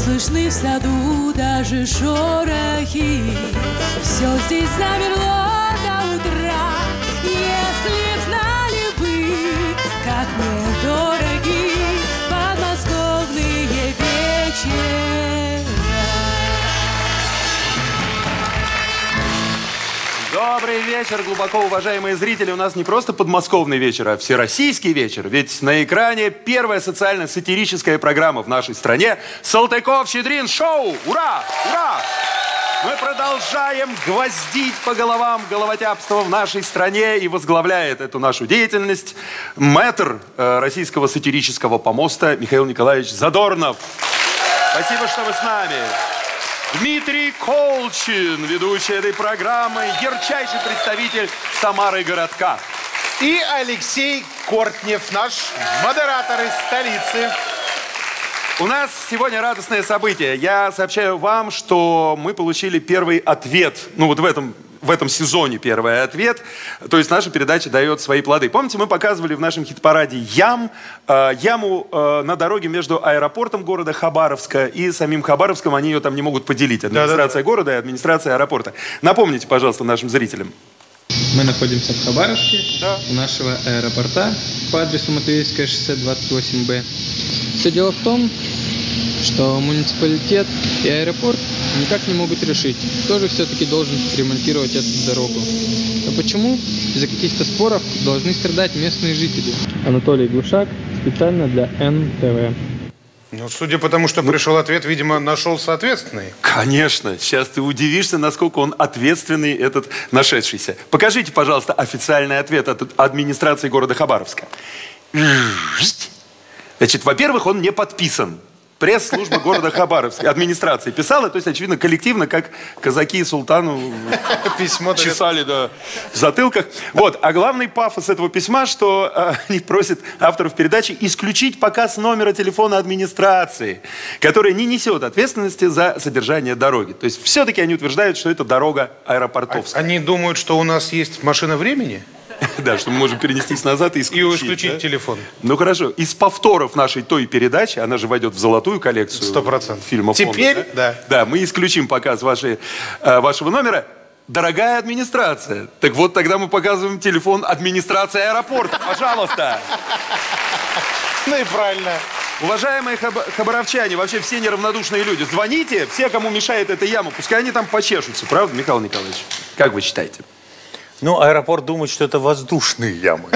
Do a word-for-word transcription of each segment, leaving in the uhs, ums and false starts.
слышны в саду даже шорохи. Все здесь замерло до утра. Если б знали вы, как мне дороги подмосковные вечера. Добрый вечер, глубоко уважаемые зрители. У нас не просто подмосковный вечер, а всероссийский вечер. Ведь на экране первая социально-сатирическая программа в нашей стране «Салтыков-Щедрин Шоу». Ура! Ура! Мы продолжаем гвоздить по головам головотяпство в нашей стране, и возглавляет эту нашу деятельность мэтр э, российского сатирического помоста Михаил Николаевич Задорнов. Спасибо, что вы с нами. Дмитрий Колчин, ведущий этой программы, ярчайший представитель Самары городка. И Алексей Кортнев, наш модератор из столицы. У нас сегодня радостное событие. Я сообщаю вам, что мы получили первый ответ. Ну вот в этом, в этом сезоне первый ответ. То есть наша передача дает свои плоды. Помните, мы показывали в нашем хит-параде ям, э, яму э, на дороге между аэропортом города Хабаровска и самим Хабаровском. Они ее там не могут поделить. Администрация да, да, да. города и администрация аэропорта. Напомните, пожалуйста, нашим зрителям. Мы находимся в Хабаровске, да. у нашего аэропорта по адресу Матвеевское шоссе двадцать восемь Б. Все дело в том, что муниципалитет и аэропорт никак не могут решить, кто же все-таки должен ремонтировать эту дорогу. А почему из-за каких-то споров должны страдать местные жители? Анатолий Глушак специально для эн тэ вэ. Ну, судя по тому, что пришел ответ, видимо, нашелся ответственный. Конечно. Сейчас ты удивишься, насколько он ответственный, этот нашедшийся. Покажите, пожалуйста, официальный ответ от администрации города Хабаровска. Значит, во-первых, он не подписан. Пресс-служба города Хабаровска, администрации писала, то есть, очевидно, коллективно, как казаки султану письмо чесали да, в затылках. Вот. А главный пафос этого письма, что э, они просят авторов передачи исключить показ номера телефона администрации, которая не несет ответственности за содержание дороги. То есть, все-таки они утверждают, что это дорога аэропортовская. Они думают, что у нас есть машина времени? Да, что мы можем перенестись назад и исключить. И исключить да? телефон. Ну хорошо. Из повторов нашей той передачи, она же войдет в золотую коллекцию Сто процентов. фильмов. Теперь, фонда, да? да. Да, мы исключим показ вашей, э, вашего номера. Дорогая администрация. Так вот, тогда мы показываем телефон администрации аэропорта. Пожалуйста. Ну и правильно. Уважаемые хаб хабаровчане, вообще все неравнодушные люди, звоните, все, кому мешает эта яма, пускай они там почешутся. Правда, Михаил Николаевич? Как вы считаете? Ну, аэропорт думает, что это воздушные ямы.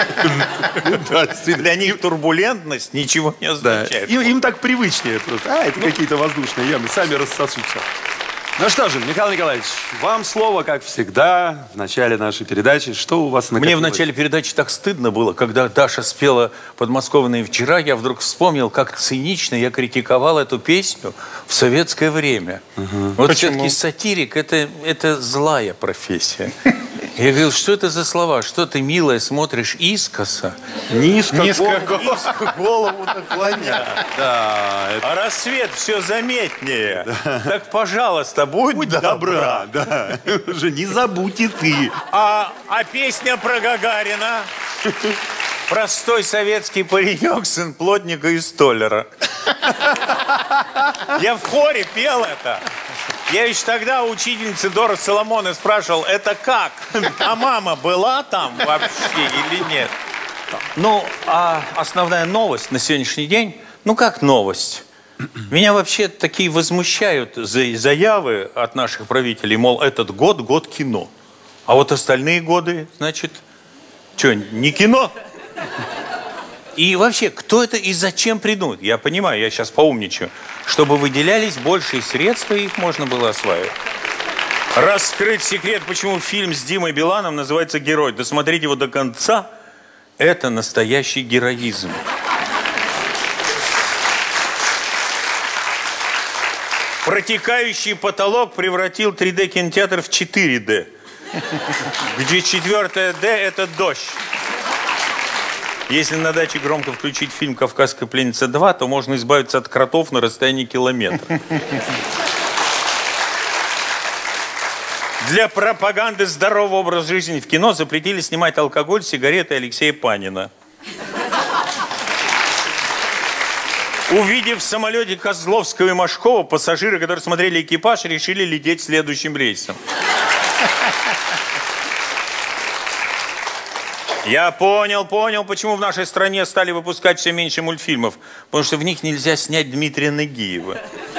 Для них турбулентность ничего не означает. Им так привычнее просто. А, это какие-то воздушные ямы, сами рассосутся. Ну что же, Михаил Николаевич, вам слово, как всегда, в начале нашей передачи. Что у вас накопилось? Мне в начале передачи так стыдно было, когда Даша спела «Подмосковные вечера», я вдруг вспомнил, как цинично я критиковал эту песню в советское время. Угу. Вот все-таки сатирик это, – это злая профессия. Я говорил, что это за слова? Что ты, милая, смотришь искоса? Низко, низко, голову, низко голову наклоня. Да, это... А рассвет все заметнее. Да. Так, пожалуйста, будь, будь добра. добра. Да. Уже не забудь и ты. А, а песня про Гагарина? Простой советский паренек, сын плотника и столяра. Я в хоре пел это. Я еще тогда у учительницы Доры Соломоны спрашивал, это как? А мама была там вообще или нет? Ну, а основная новость на сегодняшний день, ну как новость? Меня вообще такие возмущают заявы от наших правителей, мол, этот год – год кино. А вот остальные годы, значит, что, не кино? И вообще, кто это и зачем придумал? Я понимаю, я сейчас поумничаю. Чтобы выделялись большие средства, и их можно было осваивать. Раскрыть секрет, почему фильм с Димой Биланом называется «Герой». Досмотреть его до конца – это настоящий героизм. Протекающий потолок превратил три дэ кинотеатр в четыре дэ. Где четвертое дэ – это дождь. Если на даче громко включить фильм «Кавказская пленница два», то можно избавиться от кротов на расстоянии километра. Для пропаганды здорового образа жизни в кино запретили снимать алкоголь, сигареты Алексея Панина. Увидев в самолете Козловского и Машкова, пассажиры, которые смотрели экипаж, решили лететь следующим рейсом. Я понял, понял, почему в нашей стране стали выпускать все меньше мультфильмов. Потому что в них нельзя снять Дмитрия Нагиева.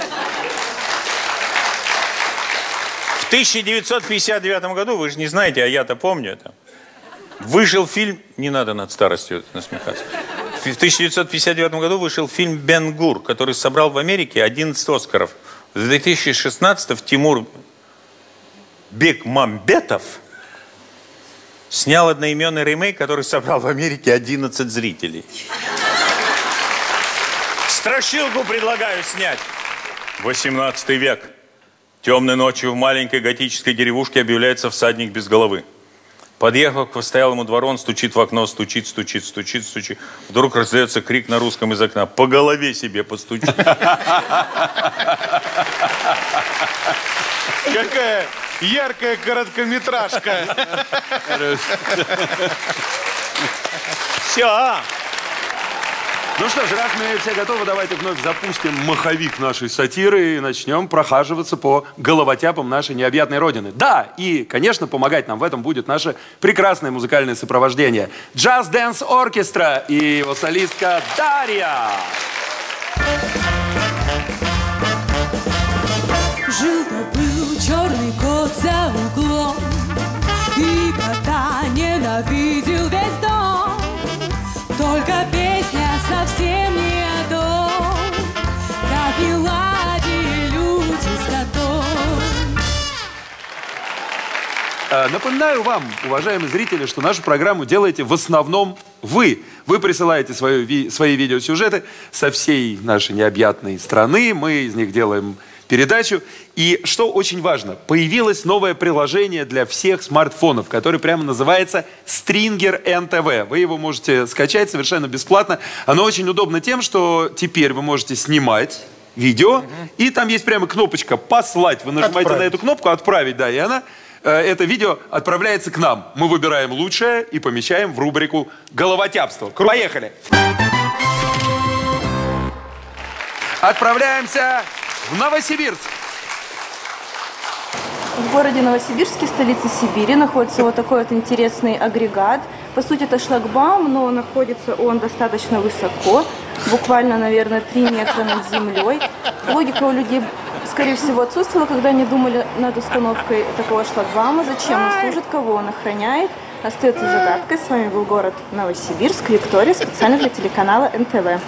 В тысяча девятьсот пятьдесят девятом году, вы же не знаете, а я-то помню это, вышел фильм... Не надо над старостью насмехаться. В тысяча девятьсот пятьдесят девятом году вышел фильм «Бен-Гур», который собрал в Америке одиннадцать Оскаров. В две тысячи шестнадцатом Тимур Бекмамбетов снял одноименный ремейк, который собрал в Америке одиннадцать зрителей. Страшилку предлагаю снять. восемнадцатый век. Темной ночью в маленькой готической деревушке объявляется всадник без головы. Подъехав к постоялому двору, он стучит в окно, стучит, стучит, стучит, стучит. Вдруг раздается крик на русском из окна: «По голове себе постучи». Какая яркая короткометражка. Все. Ну что ж, раз мы все готовы, давайте вновь запустим маховик нашей сатиры и начнем прохаживаться по головотяпам нашей необъятной родины. Да, и, конечно, помогать нам в этом будет наше прекрасное музыкальное сопровождение. Jazz Dance Orchestra и его солистка Дарья. Жил-то-был черный кот за углом, и кота ненавидел весь дом. Только песня совсем не о том, как не ладили люди с котом. Напоминаю вам, уважаемые зрители, что нашу программу делаете в основном вы. Вы присылаете свое, ви, свои видеосюжеты со всей нашей необъятной страны. Мы из них делаем передачу. И что очень важно, появилось новое приложение для всех смартфонов, которое прямо называется Stringer эн тэ вэ. Вы его можете скачать совершенно бесплатно. Оно очень удобно тем, что теперь вы можете снимать видео, угу. и там есть прямо кнопочка «Послать». Вы нажимаете отправить. на эту кнопку «Отправить», да, и она, э, это видео отправляется к нам. Мы выбираем лучшее и помещаем в рубрику «Головотяпство». Поехали! Отправляемся в Новосибирск. В городе Новосибирске, столице Сибири, находится вот такой вот интересный агрегат. По сути, это шлагбаум, но находится он достаточно высоко, буквально, наверное, три метра над землей. Логика у людей, скорее всего, отсутствовала, когда они думали над установкой такого шлагбаума. Зачем он служит, кого он охраняет, остается загадкой. С вами был город Новосибирск, Виктория, специально для телеканала эн тэ вэ.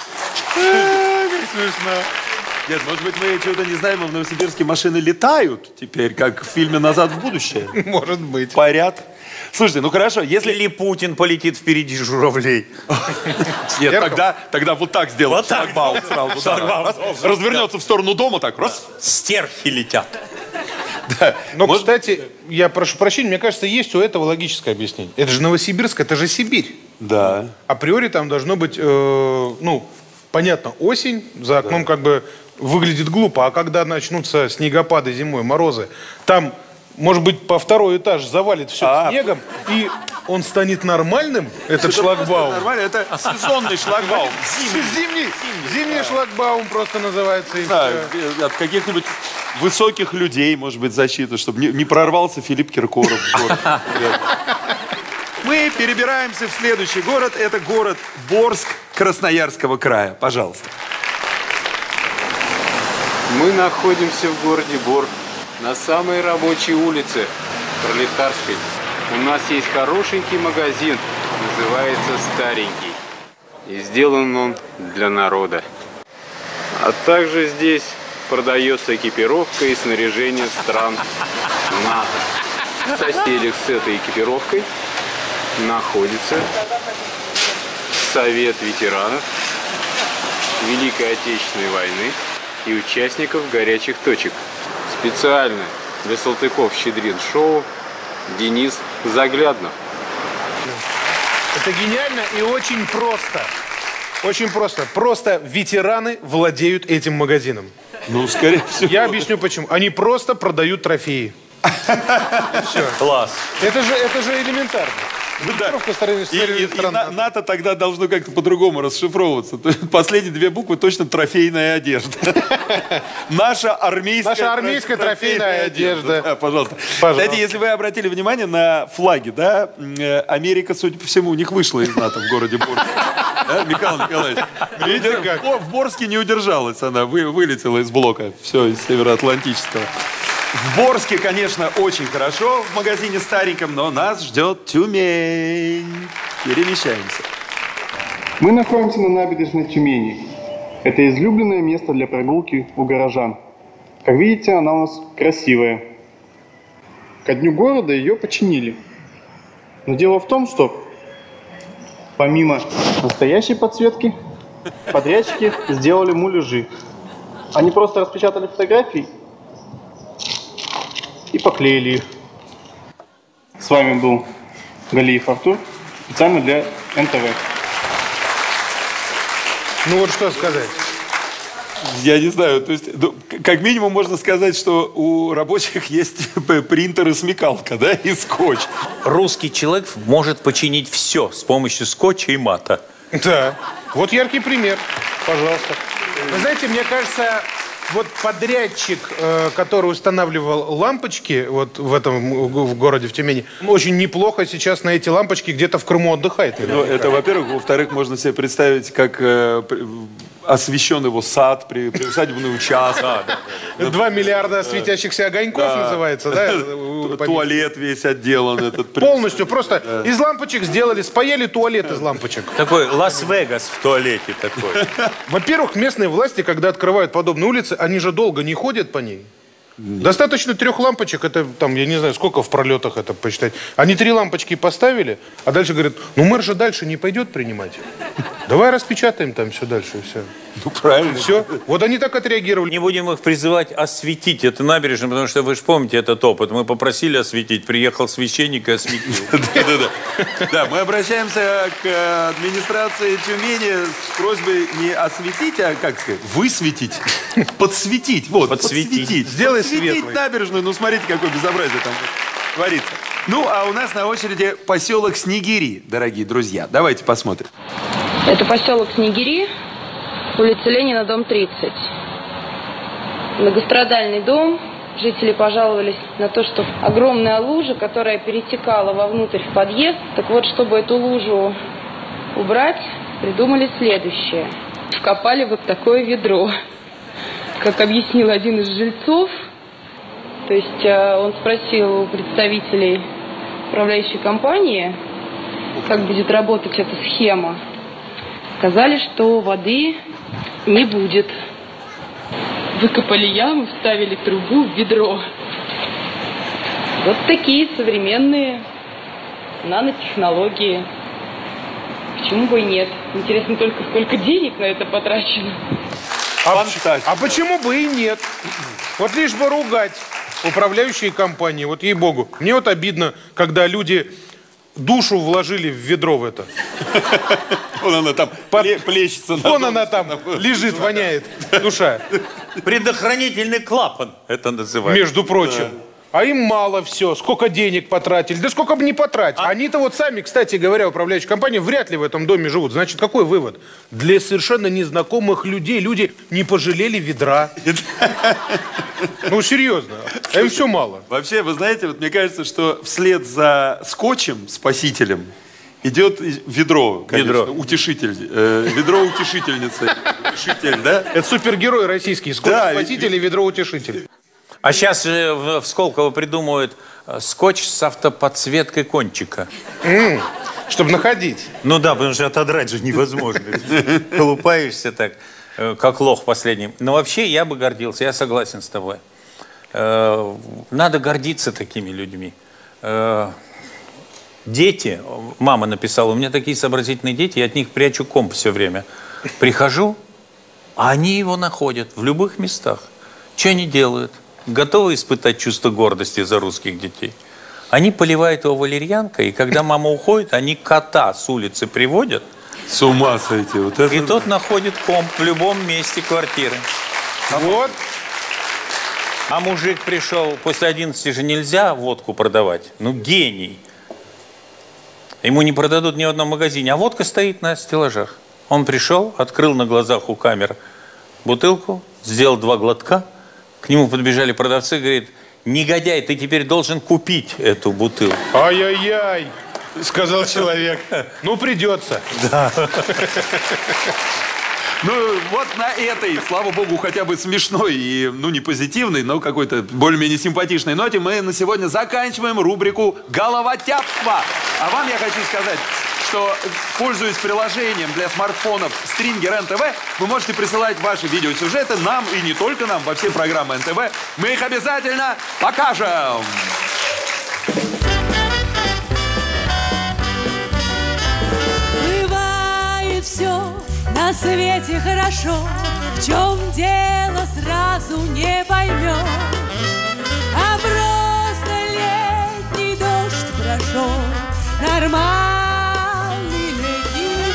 Смешно. Нет, может быть, мы чего-то не знаем, а в Новосибирске машины летают теперь, как в фильме «Назад в будущее». Может быть. Парят. Слушайте, ну хорошо, если... Или Путин полетит впереди журавлей. Нет, тогда, тогда вот так сделать. Вот так. Шлагбаум сразу. Шлагбаум. Раз, развернется в сторону дома, так, раз. Стерхи летят. Да. Но, Может... кстати, я прошу прощения, мне кажется, есть у этого логическое объяснение. Это же Новосибирск, это же Сибирь. Да. Априори там должно быть, э, ну, понятно, осень, за окном да. как бы выглядит глупо, а когда начнутся снегопады зимой, морозы, там, может быть, по второй этаж завалит все а, снегом, и он станет нормальным, этот шлагбаум. Нормально, это сезонный шлагбаум. Зимний. Зимний, зимний шлагбаум просто называется. Да, от каких-нибудь высоких людей, может быть, защита, чтобы не, не прорвался Филипп Киркоров. Мы перебираемся в следующий город. Это город Борск Красноярского края. Пожалуйста. Мы находимся в городе Бор, на самой рабочей улице, Пролетарской. У нас есть хорошенький магазин, называется «Старенький». И сделан он для народа. А также здесь продается экипировка и снаряжение стран НАТО. В соседях с этой экипировкой находится Совет ветеранов Великой Отечественной войны и участников горячих точек. Специально для Салтыков-Щедрин шоу Денис Загляднов. Это гениально и очень просто. Очень просто. Просто ветераны владеют этим магазином. Ну, скорее всего. Я объясню почему. Они просто продают трофеи. Класс. Это же, это же элементарно. Ну, да. И, и, и стран. НАТО тогда должно как-то по-другому расшифровываться. Последние две буквы точно трофейная одежда. Наша армейская, Наша армейская трофейная одежда. Да, пожалуйста. Пожалуйста. Кстати, если вы обратили внимание на флаги, да, Америка, судя по всему, у них вышла из НАТО в городе Борске. Да, Михаил Николаевич? В Борске не удержалась она, вы, вылетела из блока. Все, из Североатлантического. В Борске, конечно, очень хорошо в магазине стареньком, но нас ждет Тюмень. Перемещаемся. Мы находимся на набережной Тюмени. Это излюбленное место для прогулки у горожан. Как видите, она у нас красивая. Ко дню города ее починили. Но дело в том, что помимо настоящей подсветки, подрядчики сделали муляжи. Они просто распечатали фотографии и поклеили их. С вами был Галиев Артур, специально для эн тэ вэ. Ну вот что сказать. Я не знаю, то есть, ну, как минимум можно сказать, что у рабочих есть принтер и смекалка, да, и скотч. Русский человек может починить все с помощью скотча и мата. Да, вот яркий пример, пожалуйста. Вы знаете, мне кажется, вот подрядчик, который устанавливал лампочки вот в этом в городе, в Тюмени, очень неплохо сейчас на эти лампочки где-то в Крыму отдыхает. Ну, это, во-первых. Во-вторых, можно себе представить, как э, освещен его сад, при, приусадебный участок. Да, да, да. Два миллиарда светящихся огоньков Да. называется, да? Туалет весь отделан. Этот. Полностью просто из лампочек сделали, спаяли туалет из лампочек. Такой Лас-Вегас в туалете такой. Во-первых, местные власти, когда открывают подобные улицы, они же долго не ходят по ней. Достаточно трех лампочек, это там, я не знаю, сколько в пролетах это посчитать. Они три лампочки поставили, а дальше говорят, ну мэр же дальше не пойдет принимать. Давай распечатаем там все дальше и все. Ну, правильно. Все. Вот они так отреагировали. Не будем их призывать осветить эту набережную, потому что вы же помните этот опыт. Мы попросили осветить, приехал священник и осветил. Да, мы обращаемся к администрации Тюмени с просьбой не осветить, а, как сказать, высветить, подсветить. Вот, подсветить. Сделай подсветить светлой. набережную. Ну, смотрите, какое безобразие там творится. Ну, а у нас на очереди поселок Снегири, дорогие друзья. Давайте посмотрим. Это поселок Снегири, улица Ленина, дом тридцать. Многострадальный дом. Жители пожаловались на то, что огромная лужа, которая перетекала вовнутрь в подъезд. Так вот, чтобы эту лужу убрать, придумали следующее. Вкопали вот такое ведро. Как объяснил один из жильцов, то есть он спросил у представителей управляющей компании, как будет работать эта схема. Сказали, что воды не будет. Выкопали яму, вставили трубу в ведро. Вот такие современные нанотехнологии. Почему бы и нет? Интересно только, сколько денег на это потрачено. А, а почему бы и нет? Вот лишь бы ругать управляющие компании. Вот ей-богу. Мне вот обидно, когда люди душу вложили в ведро в это. Вон она там плещется. Вон она там лежит, воняет душа. Предохранительный клапан это называется. Между прочим. А им мало все. Сколько денег потратили. Да сколько бы не потратить. А... Они-то вот сами, кстати говоря, управляющие компании вряд ли в этом доме живут. Значит, какой вывод? Для совершенно незнакомых людей люди не пожалели ведра. Ну, серьезно. Им все мало. Вообще, вы знаете, вот мне кажется, что вслед за скотчем, спасителем, идет ведро, конечно, ведро. утешитель. Э, ведро-утешительница. Утешитель, да? Это супергерой российский. Скотч, да, спаситель и ведро-утешитель. А сейчас же в Сколково придумывают скотч с автоподсветкой кончика. Mm, чтобы находить. Ну да, потому что отодрать же невозможно. Колупаешься так, как лох последний. Но вообще я бы гордился, я согласен с тобой. Надо гордиться такими людьми. Дети, мама написала, у меня такие сообразительные дети, я от них прячу комп все время. Прихожу, а они его находят в любых местах. Что они делают? Готовы испытать чувство гордости за русских детей? Они поливают его валерьянкой, и когда мама уходит, они кота с улицы приводят. С ума сойти. Вот это... И тот находит комп в любом месте квартиры. Вот. А мужик пришел, после одиннадцати же нельзя водку продавать. Ну, гений. Ему не продадут ни в одном магазине, а водка стоит на стеллажах. Он пришел, открыл на глазах у камер бутылку, сделал два глотка. К нему подбежали продавцы и говорят: негодяй, ты теперь должен купить эту бутылку. Ай-яй-яй, сказал человек. Ну, придется. Да. Ну, вот на этой, слава богу, хотя бы смешной и, ну, не позитивной, но какой-то более-менее симпатичной ноте мы на сегодня заканчиваем рубрику «Головотяпство». А вам я хочу сказать, что, пользуясь приложением для смартфонов Стрингер эн тэ вэ, вы можете присылать ваши видеосюжеты нам, и не только нам, во все программы эн тэ вэ. Мы их обязательно покажем! Бывает все на свете хорошо, в чем дело сразу не поймешь. А просто летний дождь прошел, нормальный летний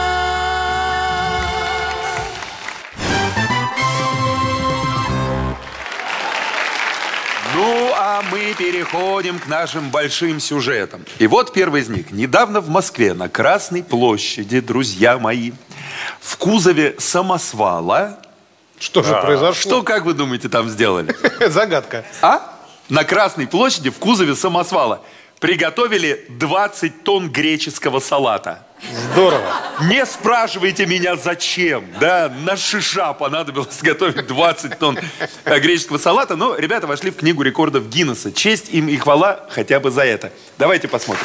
Ну, а мы переходим к нашим большим сюжетам. И вот первый из них. Недавно в Москве на Красной площади, друзья мои, в кузове самосвала... Что же а, произошло? Что, как вы думаете, там сделали? Загадка. А? На Красной площади в кузове самосвала приготовили двадцать тонн греческого салата. Здорово. Не спрашивайте меня, зачем. Да, на шиша понадобилось готовить двадцать тонн греческого салата. Но ребята вошли в книгу рекордов Гиннесса. Честь им и хвала хотя бы за это. Давайте посмотрим.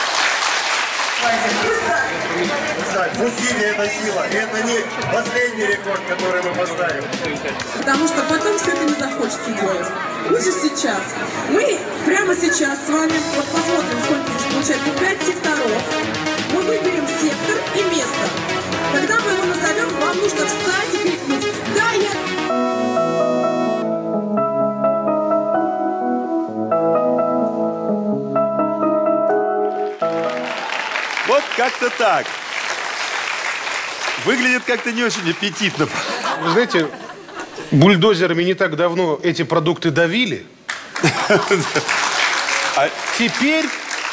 Усилие – это сила. И это не последний рекорд, который мы поставим. Потому что потом все это не захочется делать. Лучше сейчас. Мы прямо сейчас с вами вот посмотрим, сколько здесь получается. Пять секторов. Мы выберем сектор и место. Когда мы его назовем, вам нужно встать и крикнуть: «Да, я...» Вот как-то так. Выглядит как-то не очень аппетитно. Вы знаете, бульдозерами не так давно эти продукты давили. А теперь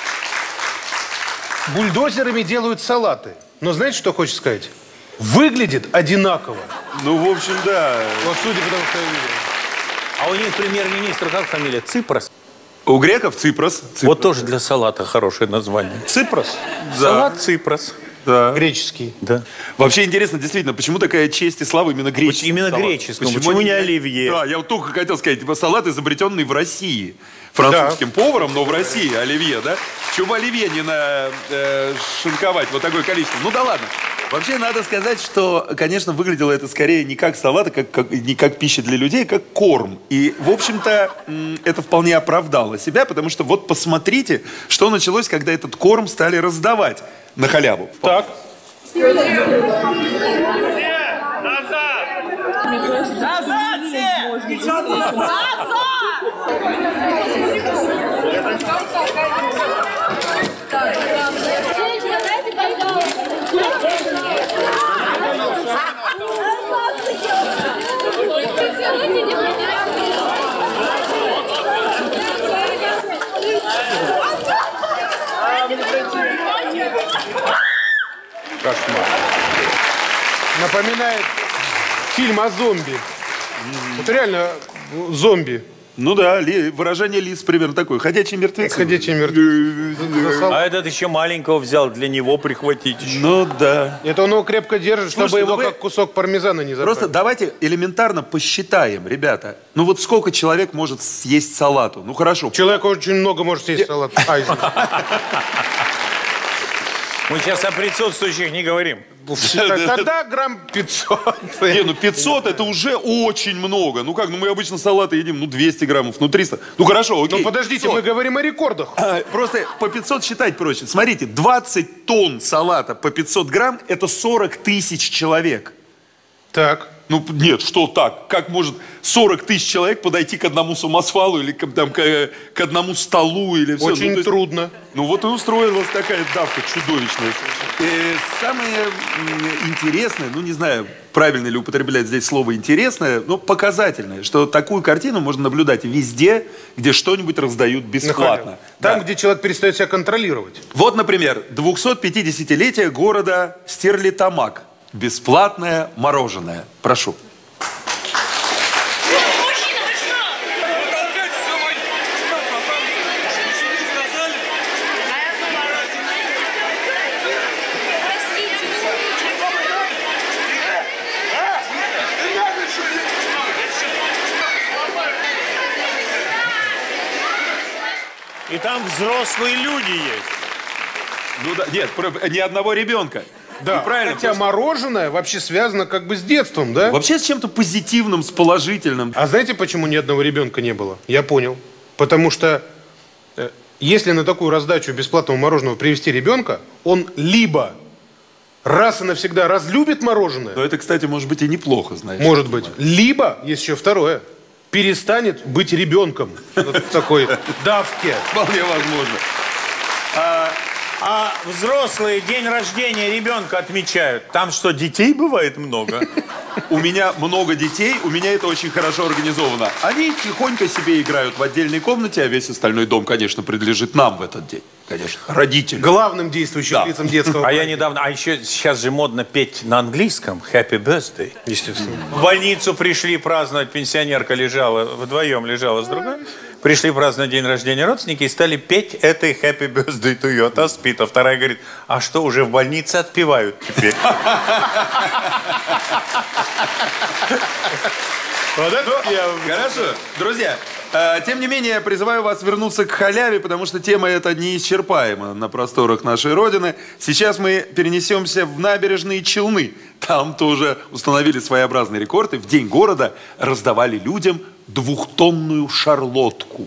бульдозерами делают салаты. Но знаете, что хочется сказать? Выглядит одинаково. Ну, в общем, да. Вот судя по тому, что я видел. А у них премьер-министр, как фамилия? Ципрос? У греков Ципрос. Ципрос. Вот тоже для салата хорошее название. Ципрос? Да. Салат Ципрос. Да. Греческий. Да. Вообще интересно, действительно, почему такая честь и слава именно греческому? Именно салату? греческому. Почему, почему не оливье? Да, я вот только хотел сказать, типа салат, изобретенный в России. Французским да. поваром, но в России оливье, да? Чего бы оливье не нашинковать вот такое количество? Ну да ладно. Вообще надо сказать, что, конечно, выглядело это скорее не как салат, а как, как, не как пища для людей, а как корм. И, в общем-то, это вполне оправдало себя, потому что вот посмотрите, что началось, когда этот корм стали раздавать на халяву. Так. Все, назад! Назад все! Назад! Кошмар. Напоминает фильм о зомби. Mm. Это реально зомби. Ну да, ли, выражение лиц примерно такое. Ходячие мертвецы. Ходячие мертвецы. А этот еще маленького взял, для него прихватить. Ну да. Это он его крепко держит, чтобы Слушайте, его вы... как кусок пармезана не забрать. Просто давайте элементарно посчитаем, ребята. Ну вот сколько человек может съесть салату? Ну хорошо. Человек очень много может съесть салат. Мы сейчас о присутствующих не говорим. Тогда грамм пятьсот. Не, ну пятьсот это уже очень много. Ну как, ну мы обычно салаты едим, ну двести граммов, ну триста. Ну хорошо, окей. Ну подождите, пятьсот. Мы говорим о рекордах. А, просто по пятьсот считать проще. Смотрите, двадцать тонн салата по пятьсот грамм, это сорок тысяч человек. Так. Ну, нет, что так? Как может сорок тысяч человек подойти к одному самосвалу или к, там, к, к одному столу? Или все? Очень ну, есть, трудно. Ну, вот и устроилась такая давка чудовищная. И самое интересное, ну, не знаю, правильно ли употреблять здесь слово «интересное», но показательное, что такую картину можно наблюдать везде, где что-нибудь раздают бесплатно. Там, да. где человек перестает себя контролировать. Вот, например, двухсотпятидесятилетие города Стерлитамак. Бесплатное мороженое. Прошу. И там взрослые люди есть. Ну да, нет, ни одного ребенка. Да, правильно, хотя просто... мороженое вообще связано как бы с детством, да? Вообще с чем-то позитивным, с положительным. А знаете, почему ни одного ребенка не было? Я понял. Потому что э, если на такую раздачу бесплатного мороженого привести ребенка, он либо раз и навсегда разлюбит мороженое. Но это, кстати, может быть и неплохо, знаешь. Может быть. Либо, есть еще второе, перестанет быть ребенком. Вот такой давке. Вполне возможно. А, а взрослые день рождения ребенка отмечают. Там что, детей бывает много? У меня много детей, у меня это очень хорошо организовано. Они тихонько себе играют в отдельной комнате, а весь остальной дом, конечно, принадлежит нам в этот день. Конечно, родителям. Главным действующим Да. лицам детского. А я недавно, а еще сейчас же модно петь на английском Happy Birthday. Естественно. В больницу пришли праздновать, пенсионерка лежала, вдвоем лежала с другой. Пришли праздновать день рождения родственники и стали петь этой Happy Birthday to you. Та спит, а вторая говорит, а что, уже в больнице отпевают теперь? Вот это я... Хорошо. Друзья, э, тем не менее, я призываю вас вернуться к халяве, потому что тема эта неисчерпаема на просторах нашей Родины. Сейчас мы перенесемся в набережные Челны. Там тоже установили своеобразный рекорд, и в День города раздавали людям двухтонную шарлотку.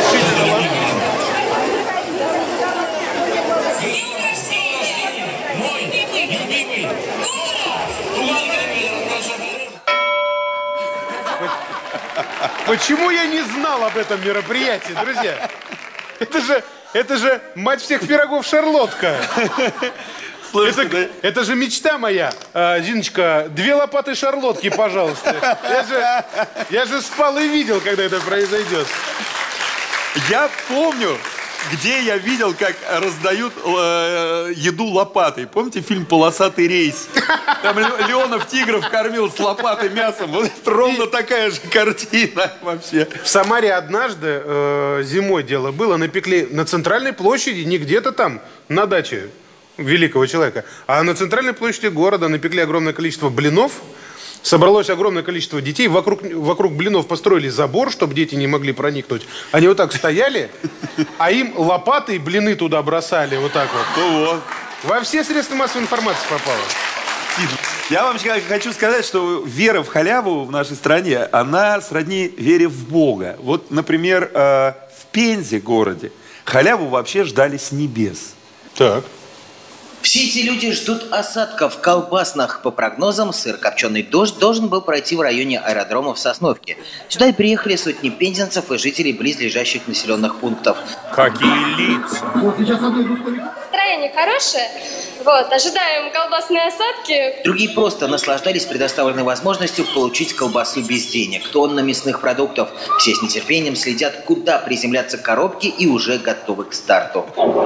Почему я не знал об этом мероприятии, друзья? Это же, это же мать всех пирогов шарлотка. Слушайте, это, да? это же мечта моя. А, Зиночка, две лопаты шарлотки, пожалуйста. Я же, я же спал и видел, когда это произойдет. Я помню, где я видел, как раздают э, еду лопатой. Помните фильм «Полосатый рейс»? Там Леонов тигров кормил с лопатой мясом. Вот это ровно такая же картина вообще. В Самаре однажды э, зимой дело было, напекли на центральной площади, не где-то там, на даче великого человека, а на центральной площади города напекли огромное количество блинов. Собралось огромное количество детей. Вокруг, вокруг блинов построили забор, чтобы дети не могли проникнуть. Они вот так стояли, а им лопаты и блины туда бросали. Вот так вот. Ну вот. Во все средства массовой информации попало. Я вам хочу сказать, что вера в халяву в нашей стране, она сродни вере в Бога. Вот, например, в Пензе городе халяву вообще ждали с небес. Так. Все эти люди ждут осадков колбасных. По прогнозам, сырокопченый дождь должен был пройти в районе аэродрома в Сосновке. Сюда и приехали сотни пензенцев и жителей близлежащих населенных пунктов. Какие лица! Настроение хорошее. Вот, ожидаем колбасные осадки. Другие просто наслаждались предоставленной возможностью получить колбасу без денег. Тонна мясных продуктов. Все с нетерпением следят, куда приземлятся коробки, и уже готовы к старту.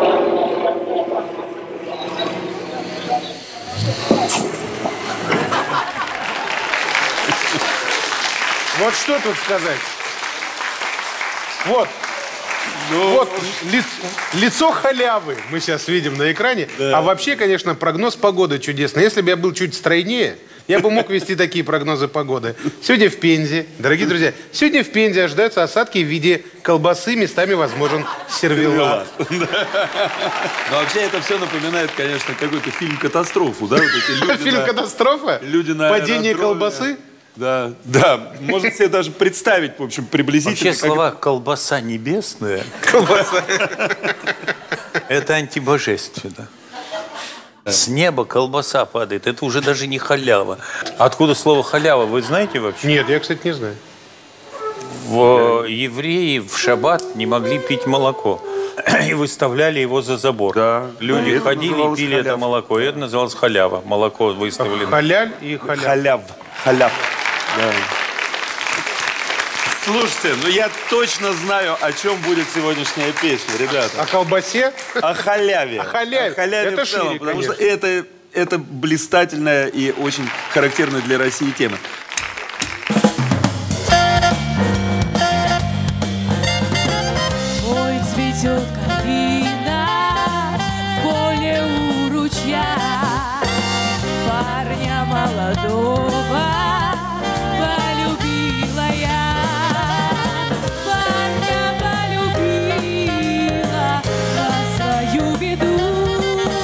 Вот что тут сказать? Вот. Ну, вот лиц, лицо халявы мы сейчас видим на экране. Да. А вообще, конечно, прогноз погоды чудесный. Если бы я был чуть стройнее, я бы мог вести такие прогнозы погоды. Сегодня в Пензе, дорогие друзья, сегодня в Пензе ожидаются осадки в виде колбасы, местами возможен сервелат. Но вообще это все напоминает, конечно, какой-то фильм-катастрофу, да? Фильм-катастрофа? Люди на Падение колбасы? Да, да. Можно себе даже представить, в общем, приблизительно. Вообще слова «колбаса небесная» это антибожественно. С неба колбаса падает. Это уже даже не халява. Откуда слово халява, вы знаете вообще? Нет, я, кстати, не знаю. В евреи в шаббат не могли пить молоко. И выставляли его за забор. Да. Люди это ходили и пили халяв. это молоко. И это называлось халява. Молоко выставили. Халяль и халяв. Халяв. Халяв. Да. Слушайте, ну я точно знаю, о чем будет сегодняшняя песня, ребята. О колбасе? О халяве. О халяве. О халяве Это в целом, шире, потому конечно. что это, это блистательная и очень характерная для России тема. Ой, цветет калина в поле у ручья, парня молодого полюбила я, парня полюбила на свою беду,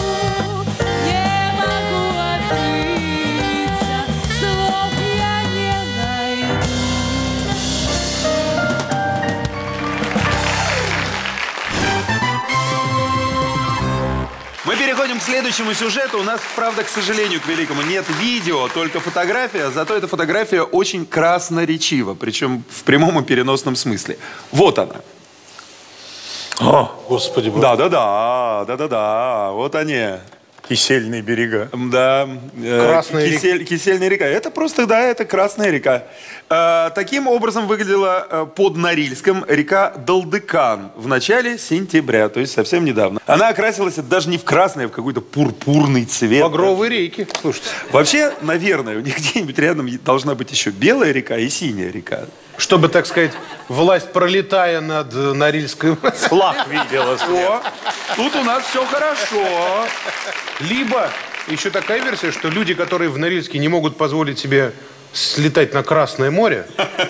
не могу открыться, слов я не найду. Мы переходим к следующему сюжету. У нас, правда, к сожалению, к великому, нет видео, только фотография. Зато эта фотография очень красноречива, причем в прямом и переносном смысле. Вот она. О, Господи Боже. Да-да-да, да-да-да, вот они. Кисельные берега. Да. Красная э, кисель, Кисельная река. Это просто, да, это Красная река. Э, таким образом выглядела э, под Норильском река Далдыкан в начале сентября, то есть совсем недавно. Она окрасилась даже не в красный, а в какой-то пурпурный цвет. Багровые реки, слушайте. Вообще, наверное, у них где-нибудь рядом должна быть еще белая река и синяя река. Чтобы, так сказать, власть, пролетая над э, Норильской... Флаг видела. О, тут у нас все хорошо. Либо еще такая версия, что люди, которые в Норильске не могут позволить себе слетать на Красное море,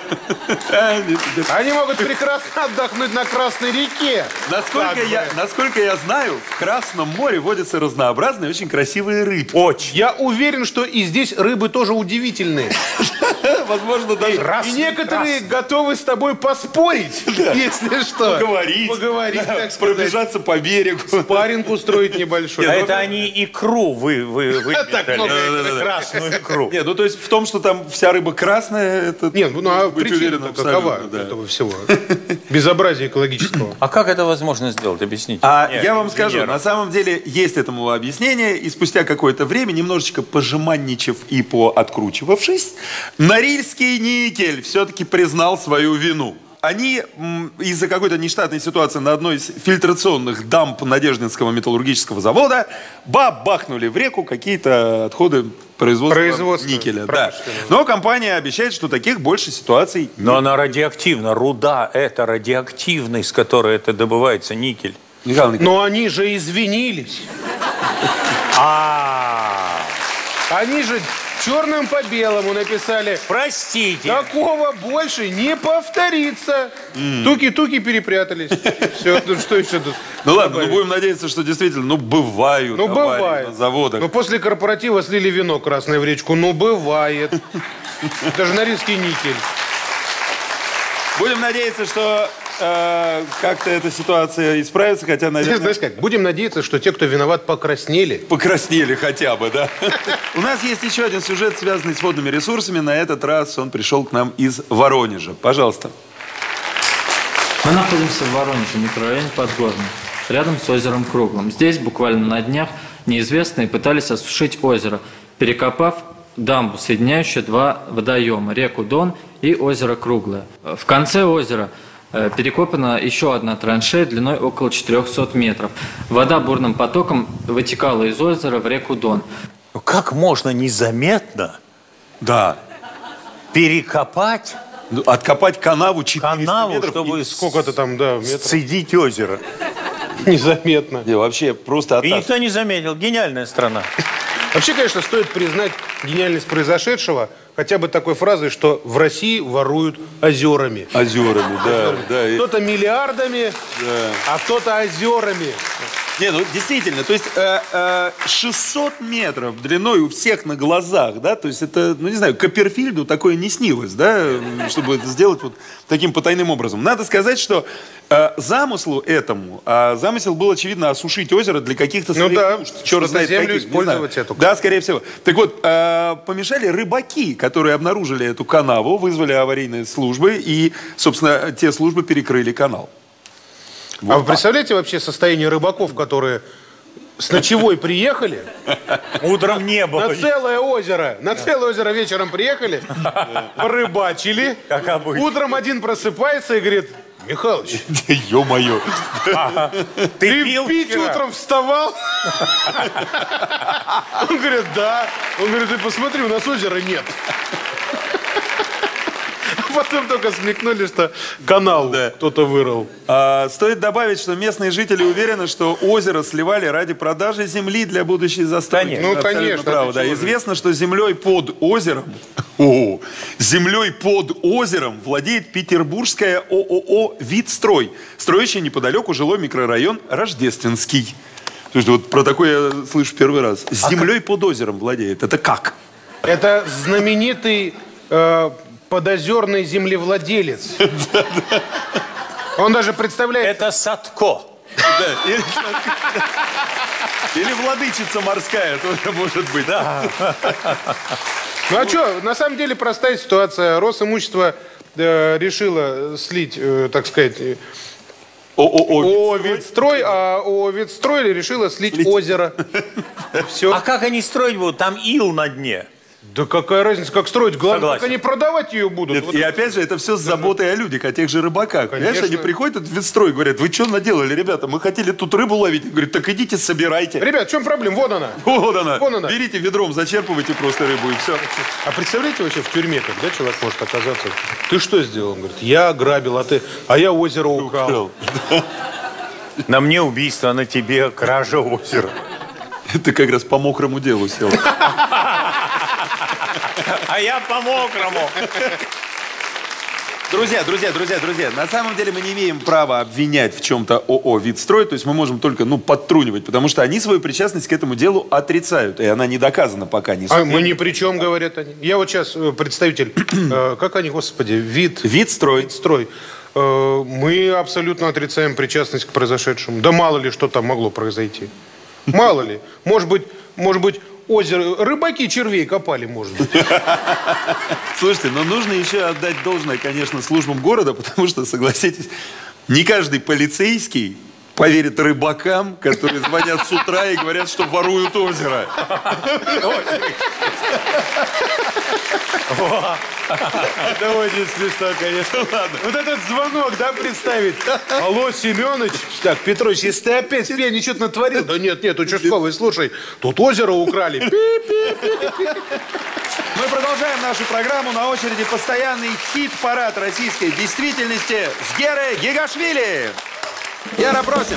они могут прекрасно отдохнуть на Красной реке. Насколько Так я, бы. насколько я знаю, в Красном море водятся разнообразные, очень красивые рыбы. Очень. Я уверен, что и здесь рыбы тоже удивительные. Возможно, даже... И некоторые готовы с тобой поспорить, если что. Поговорить. Поговорить, так сказать. Пробежаться по берегу. Спарринг устроить небольшой. А это они икру вы, вы, Так много выпитали. Красную икру. Нет, ну то есть в том, что там вся рыба красная, это... Нет, ну а быть причина уверенным какова абсолютно, да. этого всего? Безобразия экологического. А как это возможно сделать? Объясните. А Нет, я вам скажу, инженерам. на самом деле есть этому объяснение, и спустя какое-то время, немножечко пожеманничав и пооткручивавшись, Норильский никель все-таки признал свою вину. Они м, из-за какой-то нештатной ситуации на одной из фильтрационных дамб Надеждинского металлургического завода бабахнули в реку какие-то отходы производства Производство никеля. Да. промышленного. Но компания обещает, что таких больше ситуаций Но она радиоактивна. Руда – это радиоактивный, с которой это добывается никель. Михаил Николаевич, Но они же извинились. А, Они же черным по белому написали: простите. такого больше не повторится. Туки-туки перепрятались. Все, ну что еще тут? ну ладно, ну добавить? будем надеяться, что действительно, ну бывают Ну, аварии бывает. на заводах. Ну, после корпоратива слили вино красное в речку. Ну, бывает. Это же Норильский никель. Будем надеяться, что э, как-то эта ситуация исправится, хотя, наверное, Знаешь как, будем надеяться, что те, кто виноват, покраснели. покраснели хотя бы, да? У нас есть еще один сюжет, связанный с водными ресурсами. На этот раз он пришел к нам из Воронежа. Пожалуйста. Мы находимся в Воронеже, микрорайоне Подгорный, рядом с озером Круглым. Здесь буквально на днях неизвестные пытались осушить озеро, перекопав дамбу, соединяющую два водоема – реку Дон и озеро Круглое. В конце озера э, перекопана еще одна траншея длиной около четырехсот метров. Вода бурным потоком вытекала из озера в реку Дон. Ну, как можно незаметно Да. перекопать Ну, откопать канаву четыреста канаву, метров чтобы и- Сколько-то там, да, метров. сцедить озеро? Незаметно. Не, вообще просто И оттас. никто не заметил. Гениальная страна. Вообще, конечно, стоит признать гениальность произошедшего хотя бы такой фразой, что в России воруют озерами. Озерами, да, да. и- Кто-то миллиардами, да. а кто-то озерами. Не, ну действительно, то есть э, э, шестьсот метров длиной у всех на глазах, да, то есть это, ну не знаю, Копперфильду такое не снилось, да, чтобы это сделать вот таким потайным образом. Надо сказать, что э, замыслу этому, а замысел был, очевидно, осушить озеро для каких-то своих ну, да, нужд. Черт знает землю каких, использовать эту. Да, скорее всего. Так вот, э, помешали рыбаки, которые обнаружили эту канаву, вызвали аварийные службы, и, собственно, те службы перекрыли канал. Вот. А вы представляете вообще состояние рыбаков, которые с ночевой приехали? Утром не было. На целое озеро. На целое озеро вечером приехали, порыбачили. Как обычно. Утром один просыпается и говорит: Михалыч, ё-моё, ты пить утром вставал? Он говорит: да. Он говорит: ты посмотри, у нас озера нет. Потом только смекнули, что канал да. кто-то вырыл. А, стоит добавить, что местные жители уверены, что озеро сливали ради продажи земли для будущей застройки. Ну, конечно. Право, да. Известно, что землей под озером, о, землей под озером владеет петербургская ООО «Витстрой», строящая неподалеку жилой микрорайон Рождественский. Слушайте, вот про такое я слышу первый раз. Землей а под озером владеет. Это как? Это знаменитый... Э, подозерный землевладелец. Он даже представляет... Это Садко. Или владычица морская тоже может быть. Да. Ну а что, на самом деле простая ситуация. Росимущество э, решило слить, э, так сказать... ООО «Витстрой», а ООО «Витстрой» решила слить, слить. озеро. Все. А как они строить будут? Там ил на дне. Да какая разница, как строить? Главное, как они продавать ее будут. Нет, вот и это... опять же, это все с заботой о людях, о тех же рыбаках. Конечно. Понимаешь, они приходят в Витстрой и говорят: вы что наделали, ребята? Мы хотели тут рыбу ловить. Они говорят: так идите, собирайте. Ребят, в чем проблема? Вон она. Вон она. Вон она. Берите ведром, зачерпывайте просто рыбу и все. А представляете вообще в тюрьме, когда человек может оказаться? Ты что сделал? Он говорит: я ограбил, а ты... А я озеро украл. На мне убийство, а на тебе кража озера. Ты как раз по мокрому делу сел. А я по-мокрому. Друзья, друзья, друзья, друзья, на самом деле мы не имеем права обвинять в чем-то ООО «Витстрой», то есть мы можем только, ну, подтрунивать, потому что они свою причастность к этому делу отрицают, и она не доказана пока не А мы ни при чем, говорят они. Я вот сейчас представитель, э, как они, господи, Вит... Витстрой. Витстрой. Э, мы абсолютно отрицаем причастность к произошедшему. Да мало ли, что там могло произойти. Мало ли. Может быть, может быть, озеро... Рыбаки червей копали, может быть. Слушайте, но нужно еще отдать должное, конечно, службам города, потому что, согласитесь, не каждый полицейский поверит рыбакам, которые звонят с утра и говорят, что воруют озеро. Это очень смешно, конечно. Ладно. Вот этот звонок, да, представить. Алло, Семенович. Так, Петрович, если ты опять пьяный, что-то натворил. Да нет, нет, участковый, слушай, тут озеро украли. Мы продолжаем нашу программу. На очереди постоянный хит-парад российской действительности с Герой Гигашвили. Гера, просим.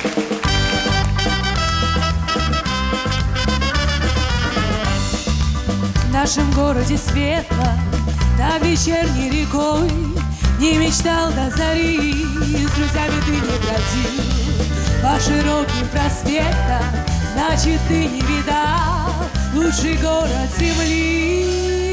В нашем городе светло, над вечерней рекой, не мечтал до зари, с друзьями ты не бродил по широким проспектам, значит, ты не видал лучший город земли.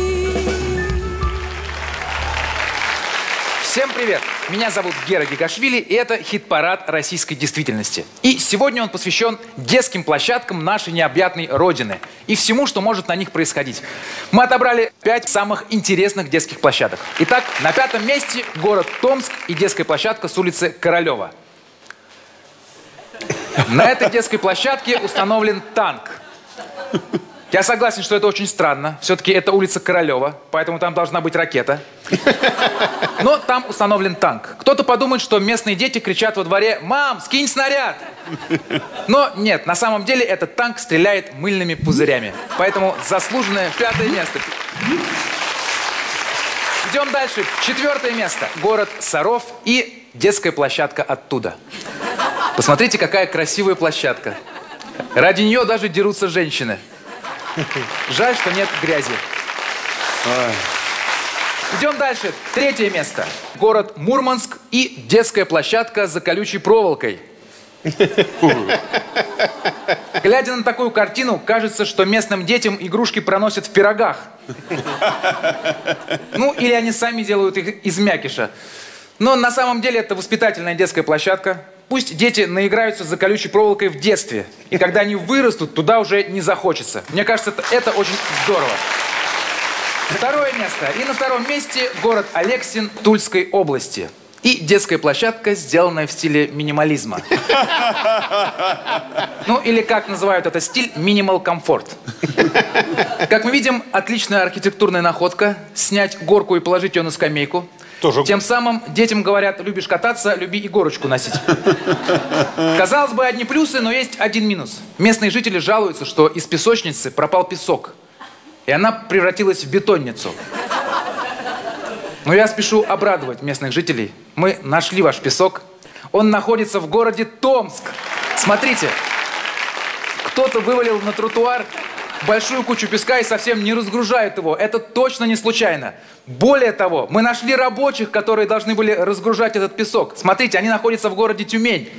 Всем привет! Меня зовут Гера Гигашвили, и это хит-парад российской действительности. И сегодня он посвящен детским площадкам нашей необъятной Родины и всему, что может на них происходить. Мы отобрали пять самых интересных детских площадок. Итак, на пятом месте город Томск и детская площадка с улицы Королева. На этой детской площадке установлен танк. Я согласен, что это очень странно. Все-таки это улица Королева, поэтому там должна быть ракета. Но там установлен танк. Кто-то подумает, что местные дети кричат во дворе: «Мам, скинь снаряд!» Но нет, на самом деле этот танк стреляет мыльными пузырями. Поэтому заслуженное пятое место. Идем дальше. Четвертое место. Город Саров и детская площадка оттуда. Посмотрите, какая красивая площадка. Ради нее даже дерутся женщины. Жаль, что нет грязи. Ой. Идем дальше. Третье место. Город Мурманск и детская площадка за колючей проволокой. Глядя на такую картину, кажется, что местным детям игрушки проносят в пирогах. Ну, или они сами делают их из мякиша. Но на самом деле это воспитательная детская площадка. Пусть дети наиграются за колючей проволокой в детстве. И когда они вырастут, туда уже не захочется. Мне кажется, это, это очень здорово. Второе место. И на втором месте город Алексин Тульской области. И детская площадка, сделанная в стиле минимализма. Ну, или как называют это стиль, минимал комфорт. Как мы видим, отличная архитектурная находка. Снять горку и положить ее на скамейку. Тоже... Тем самым детям говорят: любишь кататься, люби и горочку носить. Казалось бы, одни плюсы, но есть один минус. Местные жители жалуются, что из песочницы пропал песок. И она превратилась в бетонницу. Но я спешу обрадовать местных жителей. Мы нашли ваш песок. Он находится в городе Томск. Смотрите. Кто-то вывалил на тротуар большую кучу песка и совсем не разгружает его. Это точно не случайно. Более того, мы нашли рабочих, которые должны были разгружать этот песок. Смотрите, они находятся в городе Тюмень.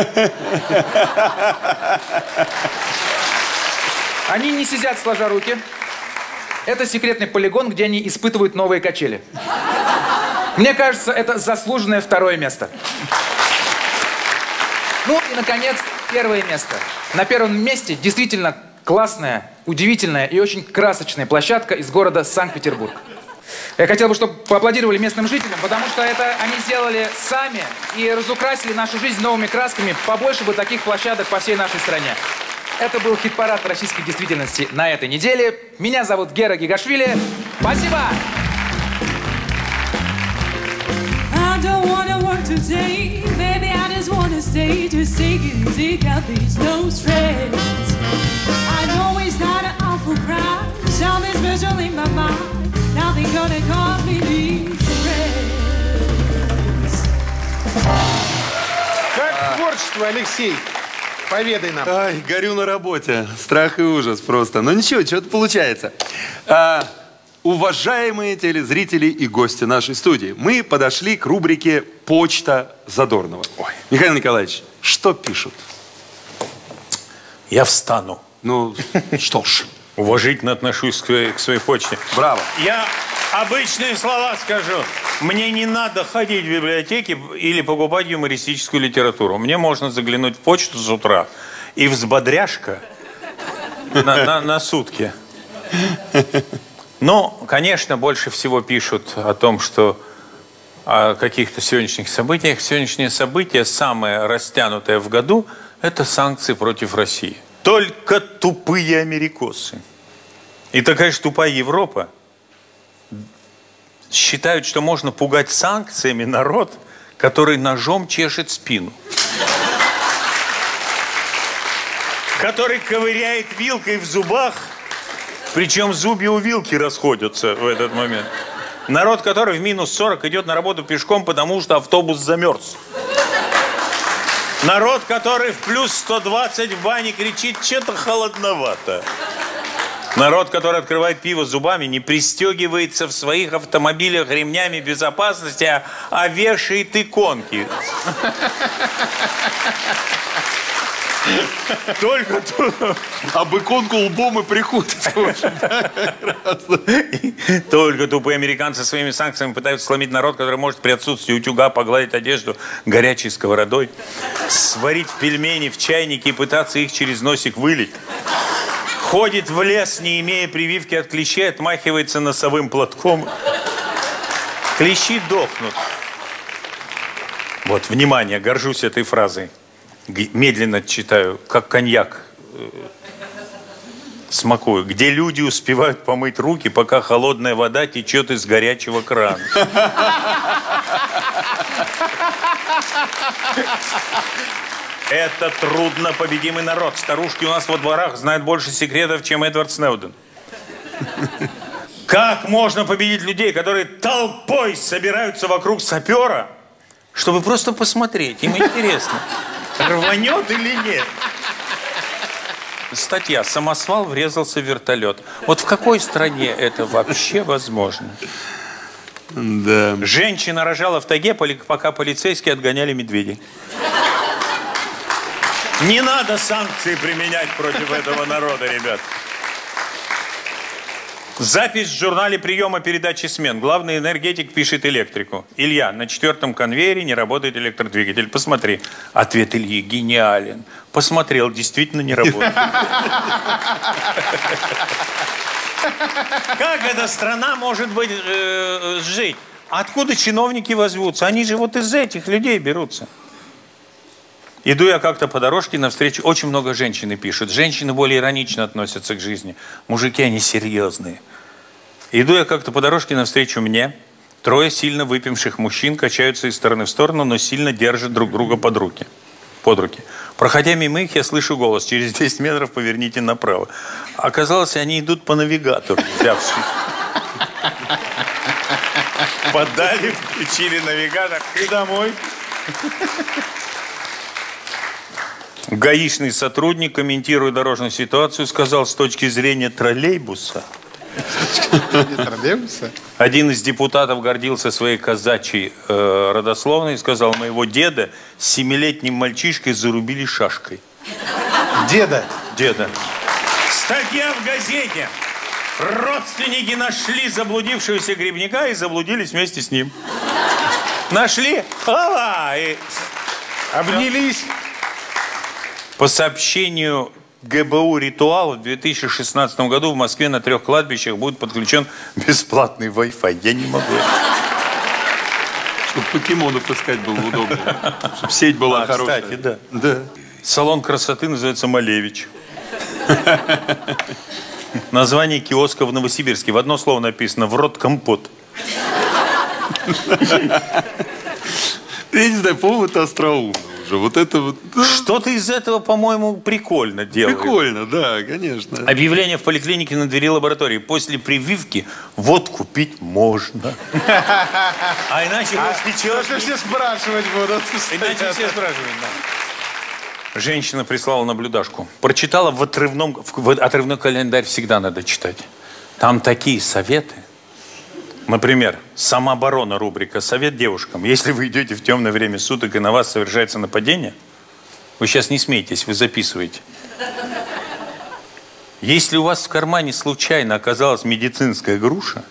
Они не сидят сложа руки. Это секретный полигон, где они испытывают новые качели. Мне кажется, это заслуженное второе место. Ну и, наконец, первое место. На первом месте действительно классная, удивительная и очень красочная площадка из города Санкт-Петербург. Я хотел бы, чтобы поаплодировали местным жителям, потому что это они сделали сами и разукрасили нашу жизнь новыми красками. Побольше бы таких площадок по всей нашей стране. Это был хит-парад российской действительности на этой неделе. Меня зовут Гера Гигашвили. Спасибо! I don't wanna work today, baby, I just wanna stay, just take it easy, got these no stress. I know it's not an awful crime, something special in my mind, nothing gonna cause me these stress. Как творчество, Алексей? Поведай нам. Ай, горю на работе. Страх и ужас просто. Но ничего, что-то получается. А, уважаемые телезрители и гости нашей студии, мы подошли к рубрике «Почта Задорнова». Ой. Михаил Николаевич, что пишут? Я встану. Ну, что ж. Уважительно отношусь к своей, к своей почте. Браво. Я обычные слова скажу. Мне не надо ходить в библиотеки или покупать юмористическую литературу. Мне можно заглянуть в почту с утра и взбодряшка на, на, на сутки. Но, конечно, больше всего пишут о том, что о каких-то сегодняшних событиях. Сегодняшнее событие, самое растянутое в году, это санкции против России. Только тупые америкосы и такая же тупая Европа считают, что можно пугать санкциями народ, который ножом чешет спину. Который ковыряет вилкой в зубах, причем зубья у вилки расходятся в этот момент. Народ, который в минус сорок идет на работу пешком, потому что автобус замерз. Народ, который в плюс сто двадцать в бане кричит: что-то холодновато. Народ, который открывает пиво зубами, не пристегивается в своих автомобилях ремнями безопасности, а, а вешает иконки. Только тут... Об иконку лбом и приходит. Только тупые американцы своими санкциями пытаются сломить народ, который может при отсутствии утюга погладить одежду горячей сковородой, сварить пельмени в чайнике и пытаться их через носик вылить. Ходит в лес, не имея прививки от клещей, отмахивается носовым платком. Клещи дохнут. Вот, внимание, горжусь этой фразой. Медленно читаю, как коньяк. Смакую. Где люди успевают помыть руки, пока холодная вода течет из горячего крана. Это трудно победимый народ. Старушки у нас во дворах знают больше секретов, чем Эдвард Сноуден. Как можно победить людей, которые толпой собираются вокруг сапера, чтобы просто посмотреть? Им интересно, рванет или нет. Статья: самосвал врезался в вертолет. Вот в какой стране это вообще возможно? Да. Женщина рожала в тайге, пока полицейские отгоняли медведей. Не надо санкции применять против этого народа, ребят. Запись в журнале приема передачи смен. Главный энергетик пишет электрику. Илья, на четвертом конвейере не работает электродвигатель. Посмотри. Ответ Ильи гениален. Посмотрел, действительно не работает. Как эта страна может быть э, жить? Откуда чиновники возьмутся? Они же вот из этих людей берутся. Иду я как-то по дорожке навстречу, очень много женщин пишут. Женщины более иронично относятся к жизни. Мужики, они серьезные. Иду я как-то по дорожке навстречу мне. Трое сильно выпивших мужчин качаются из стороны в сторону, но сильно держат друг друга под руки. Под руки. Проходя мимо их, я слышу голос. Через десять метров поверните направо. Оказалось, они идут по навигатору, взявшись. Подали, включили навигатор. И домой. Гаишный сотрудник, комментируя дорожную ситуацию, сказал с точки зрения троллейбуса. Троллейбуса? Один из депутатов гордился своей казачьей э, родословной и сказал, моего деда с семилетним мальчишкой зарубили шашкой. Деда? Деда. Статья в газете. Родственники нашли заблудившегося грибника и заблудились вместе с ним. Нашли? Хала! И... Обнялись. По сообщению ГБУ «Ритуал» в две тысячи шестнадцатом году в Москве на трех кладбищах будет подключен бесплатный Wi-Fi. Я не могу. Чтобы покемонов искать было удобно. Чтобы сеть была а, хорошая. Кстати, да. да. Салон красоты называется «Малевич». Название киоска в Новосибирске. В одно слово написано «В рот компот». Я не знаю, по-моему, это остроумно уже. Вот это вот... Что-то из этого, по-моему, прикольно делают. Прикольно, да, конечно. Объявление в поликлинике на двери лаборатории. После прививки водку пить можно. А иначе после чего... Потому что все спрашивать будут. Иначе все спрашивают, да. Женщина прислала наблюдашку. Прочитала в отрывном... В отрывной календарь всегда надо читать. Там такие советы. Например, самооборона рубрика «Совет девушкам». Если вы идете в темное время суток и на вас совершается нападение, вы сейчас не смейтесь, вы записываете. Если у вас в кармане случайно оказалась медицинская груша...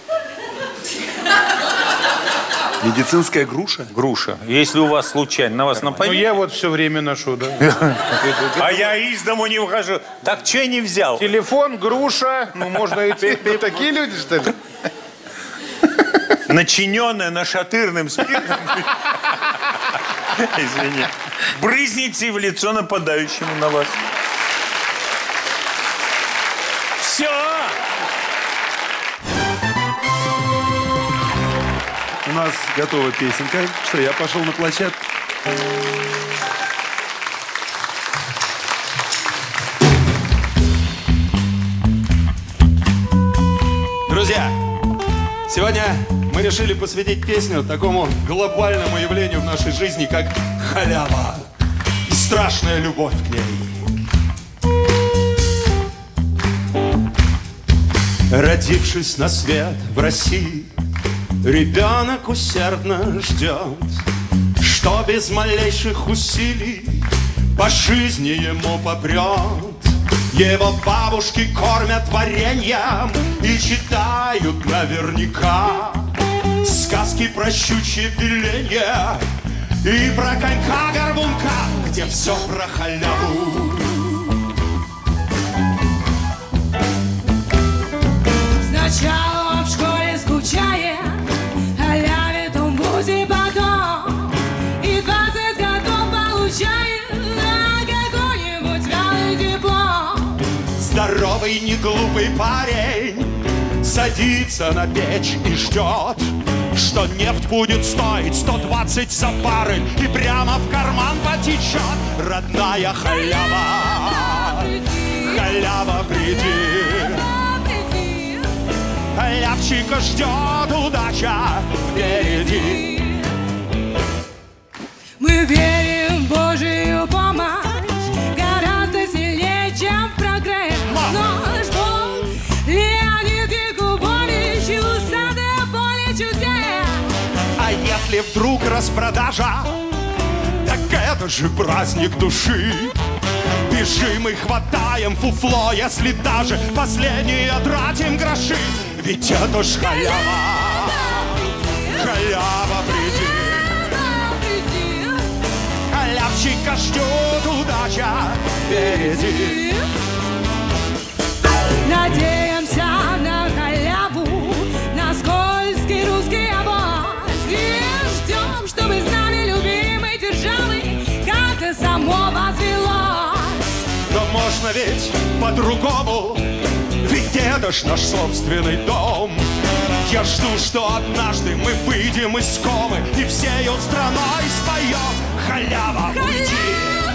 Медицинская груша? Груша. Если у вас случайно на вас нападение... Ну, я вот все время ношу, да. А я из дому не выхожу. Так что я не взял? Телефон, груша. Ну, можно идти. Такие люди, что ли? Начиненная нашатырным спиртом. Извини. Брызните в лицо нападающему на вас. Все. У нас готова песенка. Что, я пошел на площадку. Друзья, сегодня мы решили посвятить песню такому глобальному явлению в нашей жизни, как халява и страшная любовь к ней. Родившись на свет в России, ребенок усердно ждет, что без малейших усилий по жизни ему попрет. Его бабушки кормят вареньем и читают наверняка сказки про щучье веленье и про конька-горбунка, где все про халяву. Сначала он в школе скучает, халявит он бузи потом, и двадцать годов получает на какой-нибудь вялый диплом. Здоровый, неглупый парень садится на печь и ждет, что нефть будет стоить сто двадцать за баррель и прямо в карман потечет. Родная халява, халява, приди, халявчика ждет удача впереди. Мы верим в Божию помощь гораздо сильнее, чем в прогресс. Наш Бог, Леонид Якубович, усатое поле чудес. А если вдруг распродажа, так это же праздник души. Бежим и хватаем фуфло, если даже последние тратим гроши. Ведь это ж халява, халява, приди. Халявщика ждет удача впереди. Надеемся на халяву, на скользкий русский обоз. И ждем, чтобы с нами любимой державы как-то само возвелось. Но можно ведь по-другому, ведь это ж наш собственный дом. Я жду, что однажды мы выйдем из комы и всею страной споем: халява, уйди!